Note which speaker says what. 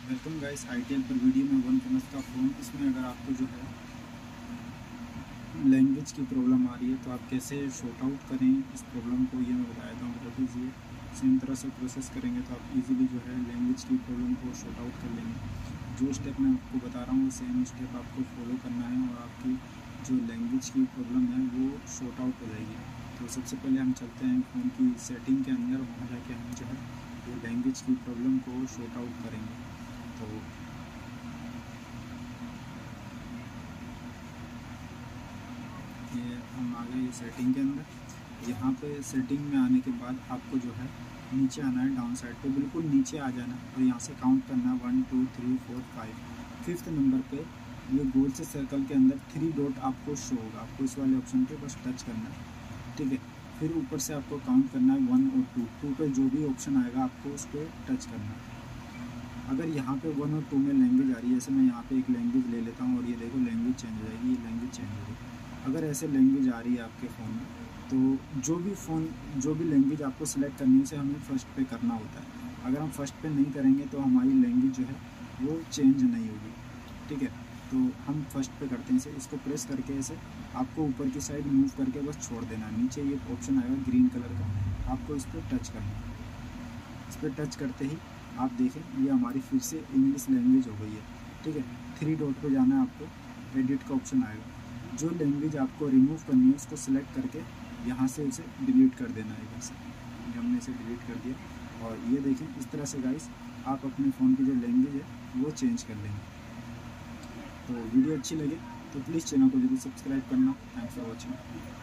Speaker 1: Welcome guys ITL पर video में OnePlus का फ़ोन। इसमें अगर आपको जो है लैंग्वेज की प्रॉब्लम आ रही है तो आप कैसे शॉर्ट आउट करें इस प्रॉब्लम को, ये मैं बताया था। बहुत ईजी है, सेम तरह से प्रोसेस करेंगे तो आप इजीली जो है लैंग्वेज की प्रॉब्लम को शॉर्ट आउट कर लेंगे। जो स्टेप मैं आपको बता रहा हूँ वो सेम स्टेप आपको फॉलो करना है और आपकी जो लैंग्वेज की प्रॉब्लम है वो शॉर्ट आउट हो जाएगी। तो सबसे पहले हम चलते हैं फ़ोन की सेटिंग के अंदर, वहाँ जाके हम जो है ये लैंग्वेज की प्रॉब्लम को शॉर्ट आउट करेंगे। तो ये हम आ गए सेटिंग के अंदर। यहाँ पे सेटिंग में आने के बाद आपको जो है नीचे आना है, डाउन साइड पे बिल्कुल नीचे आ जाना और यहाँ से काउंट करना है 1 2 3 4 5। फिफ्थ नंबर पे ये गोल से सर्कल के अंदर 3 डॉट आपको शो होगा, आपको इस वाले ऑप्शन पे बस टच करना है, ठीक है। फिर ऊपर से आपको काउंट करना है 1 और 2 पे जो भी ऑप्शन आएगा आपको उस पर टच करना है। अगर यहाँ पे 1 और 2 में लैंग्वेज आ रही है, जैसे मैं यहाँ पे एक लैंग्वेज ले लेता हूँ और ये देखो लैंग्वेज चेंज हो जाएगी, ये लैंग्वेज चेंज हो जाएगी। अगर ऐसे लैंग्वेज आ रही है आपके फ़ोन में तो जो भी लैंग्वेज आपको सिलेक्ट करनी है उसे हमें फर्स्ट पे करना होता है। अगर हम फर्स्ट पे नहीं करेंगे तो हमारी लैंग्वेज जो है वो चेंज नहीं होगी, ठीक है। तो हम फर्स्ट पे करते हैं इसे, इसको प्रेस करके ऐसे आपको ऊपर की साइड मूव करके बस छोड़ देना है। नीचे ये ऑप्शन आएगा ग्रीन कलर का, आपको इस पर टच करना है। इस पर टच करते ही आप देखें ये हमारी फिर से इंग्लिश लैंग्वेज हो गई है, ठीक है। 3 डॉट पे जाना है आपको, एडिट का ऑप्शन आएगा। जो लैंग्वेज आपको रिमूव करनी है उसको सिलेक्ट करके यहाँ से उसे डिलीट कर देना है। इधर से हमने इसे डिलीट कर दिया और ये देखें इस तरह से गाइस आप अपने फ़ोन की जो लैंग्वेज है वो चेंज कर लेंगे। तो वीडियो अच्छी लगे तो प्लीज़ चैनल को जरूर सब्सक्राइब करना। Thanks for watching.